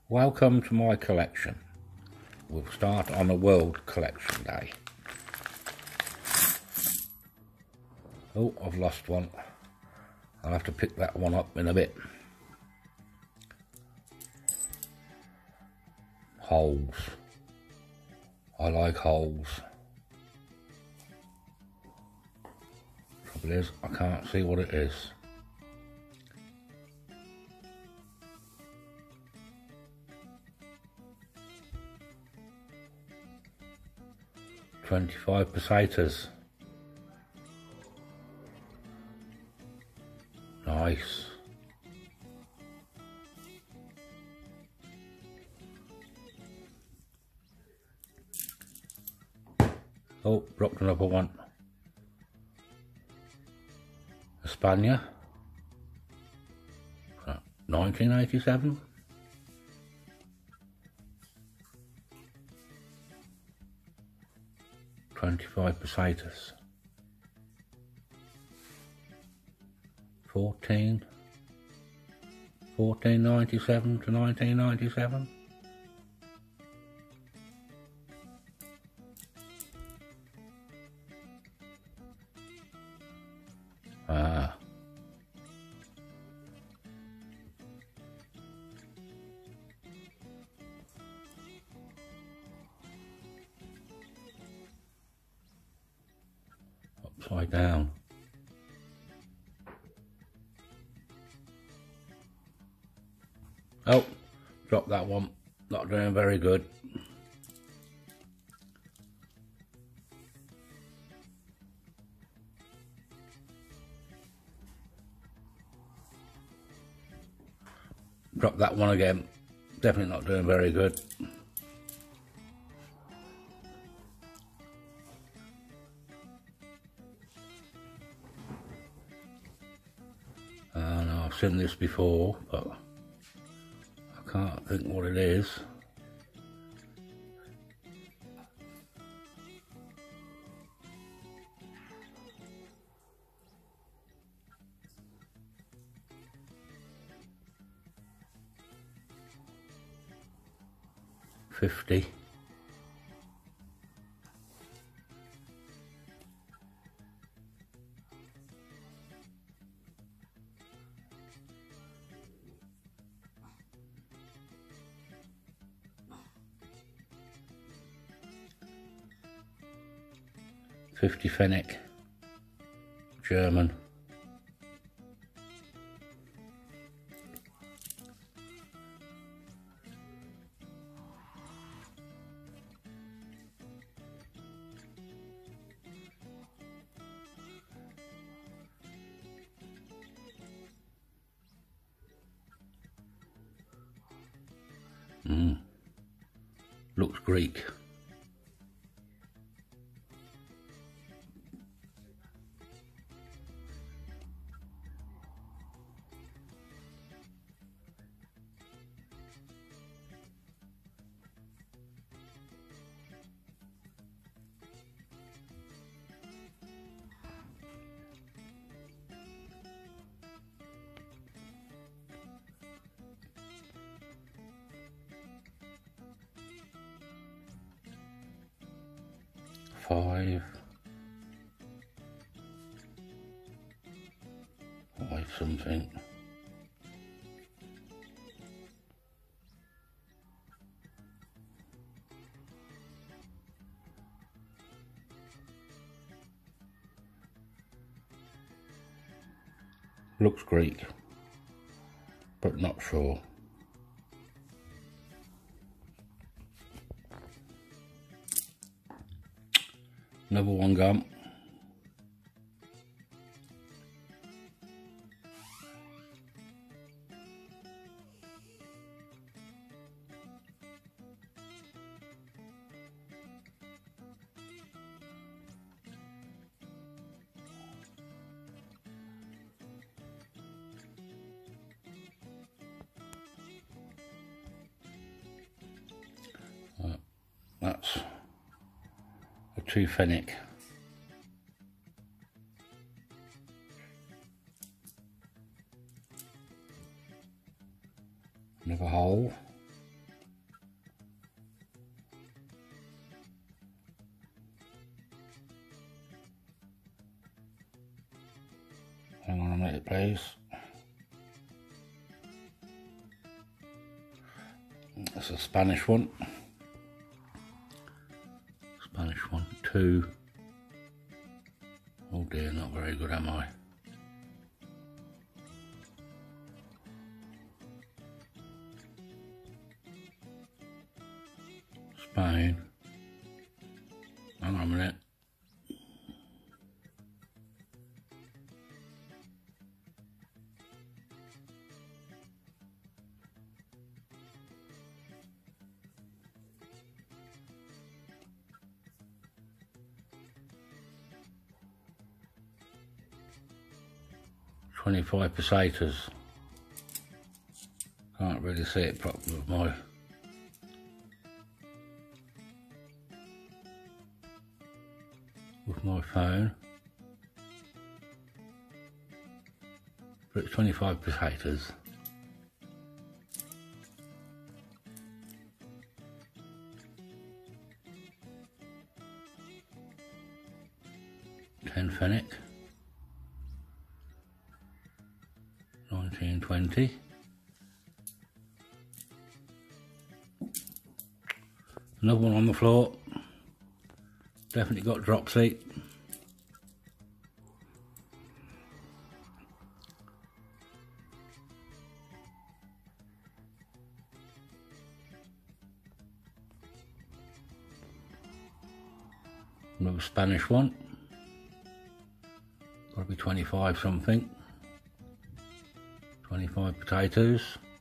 Welcome to my collection. We'll start on a World Collection Day. Oh, I've lost one. I'll have to pick that one up in a bit. Holes. I like holes. Trouble is, I can't see what it is. $25 pesetas. Nice. Oh, dropped another one. España. 1987. $25 pesetas. 1497 to 1997. Ah. Upside down. Oh, dropped that one. Not doing very good. Dropped that one again. Definitely not doing very good. No, I've seen this before, but I can't think what it is. $50. $50 Pfennig, German. Looks Greek. Five something. Looks Greek, but not sure. Another one gone. That's a 2 Pfennig. Another hole. please. That's a Spanish one. Spanish one, 2. Oh dear, not very good, am I? Spain. Hang on a minute. $25 pesetas. Can't really see it properly with my phone. But it's 25 pesetas. Ten Fennec. 1920. Another one on the floor. Definitely got drop seat. Another Spanish one. Got to be 25 something. 25 potatoes.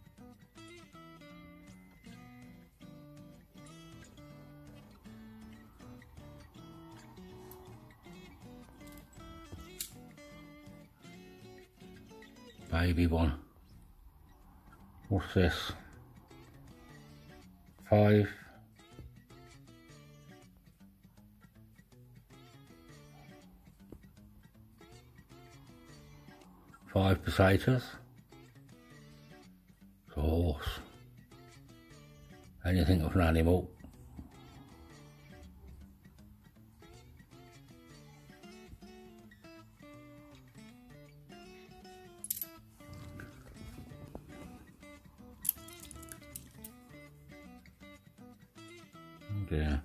Baby one. What's this? 5. Five pesetas. Horse. Anything of an animal. Oh dear.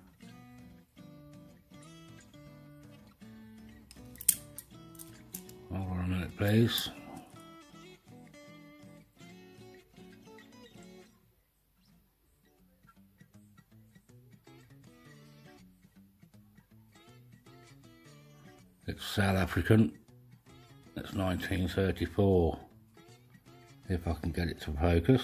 Hold on a minute, please. It's South African. It's 1934. If I can get it to focus.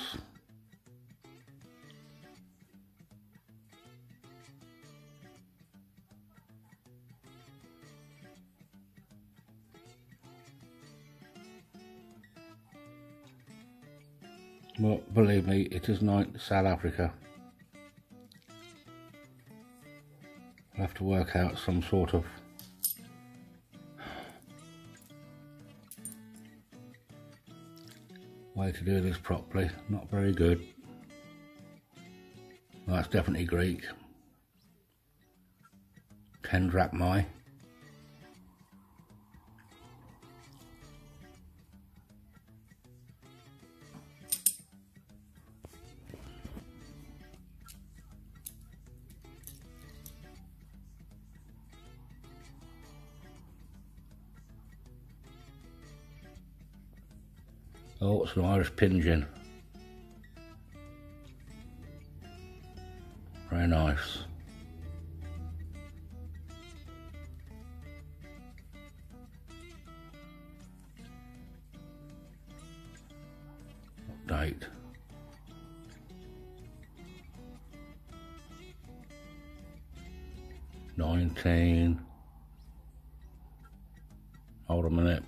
Well, believe me, it is not South Africa. I'll have to work out some sort of way to do this properly. Not very good. Well, that's definitely Greek. 10 drachmae. Oh, it's an Irish pigeon. Very nice. Date. Hold a minute.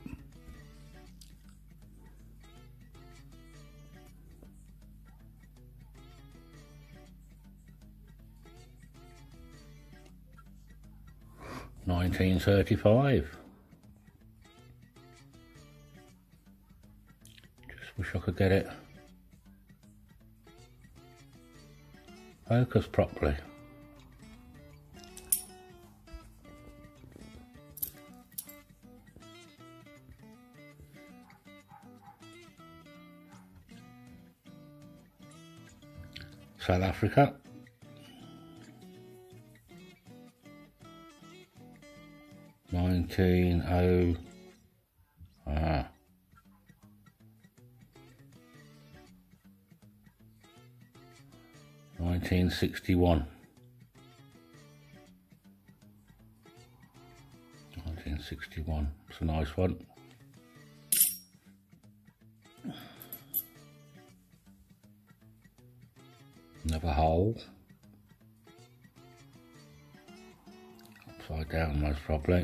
$1935. Just wish I could get it focused properly. South Africa. Nineteen 1961. 1961. It's a nice one. Another hole. Upside down most probably.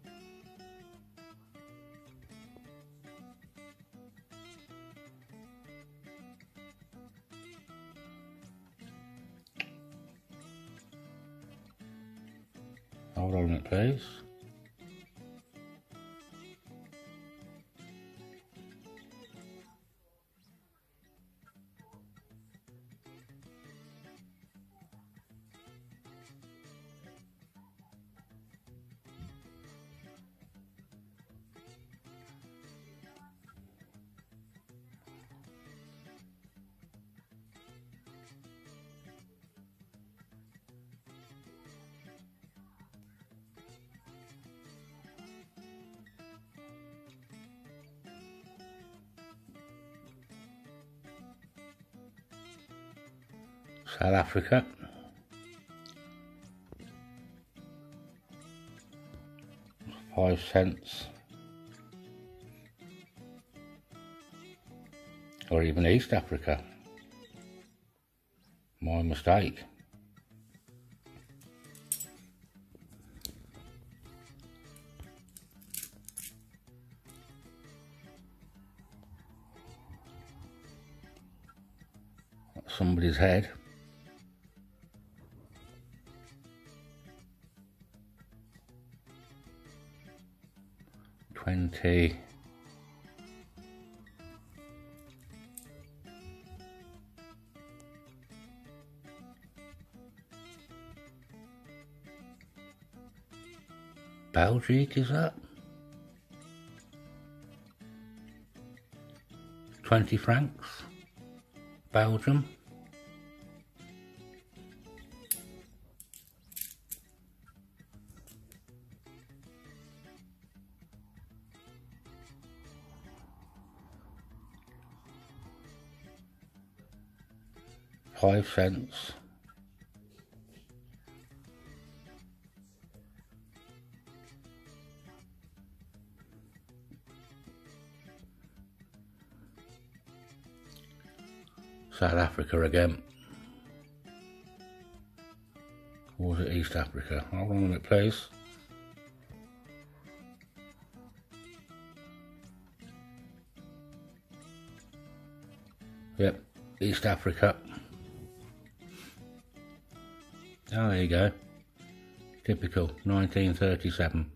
Hold on a minute please. South Africa. $0.05. Or even East Africa. My mistake. That's somebody's head. 20. Belgique, is that? 20 francs. Belgium. $0.05. South Africa again. Or was it East Africa? Hold on a minute, please. Yep, East Africa. Oh, there you go. Typical, 1937.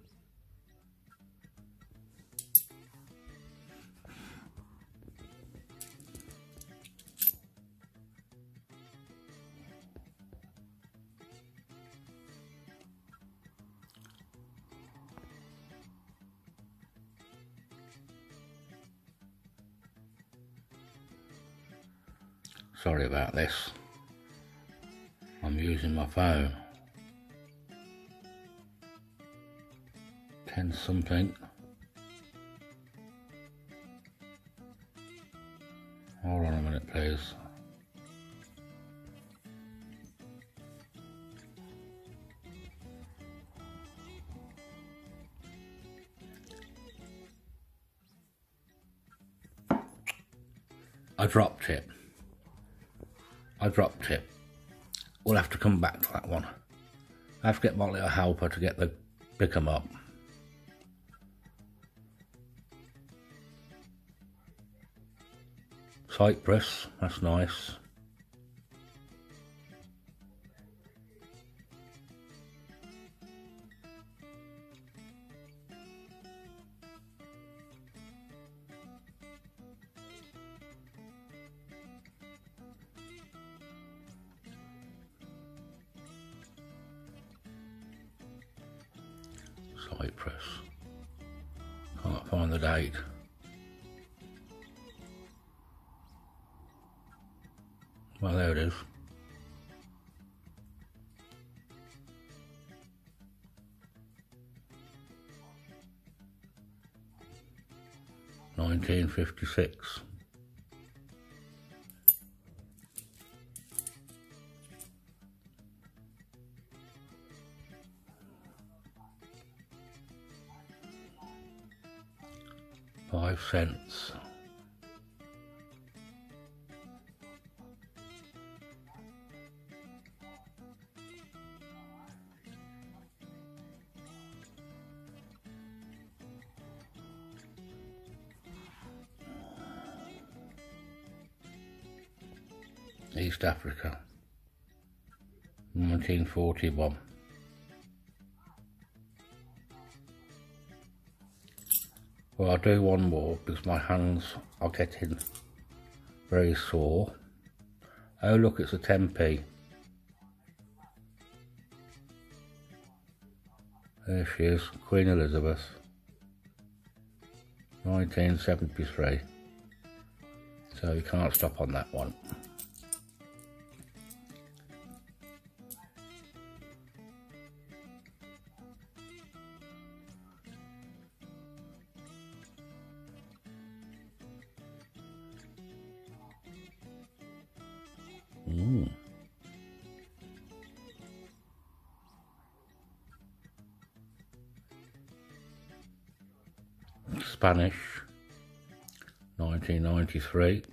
Sorry about this. I'm using my phone. 10 something. Hold on a minute, please. I dropped it. We'll have to come back to that one. I have to get my little helper to pick them up. Cyprus, that's nice. Cyprus. Can't find the date. Well, there it is. 1956. $5. East Africa, 1941. Well, I'll do one more because my hands are getting very sore. Oh look, it's a 10p. There she is, Queen Elizabeth, 1973. So you can't stop on that one. Spanish, 1993,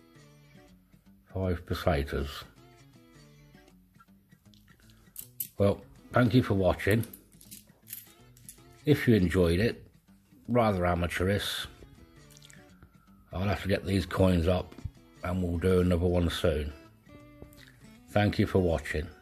5 pesetas. Well, thank you for watching. If you enjoyed it, rather amateurish, I'll have to get these coins up and we'll do another one soon. Thank you for watching.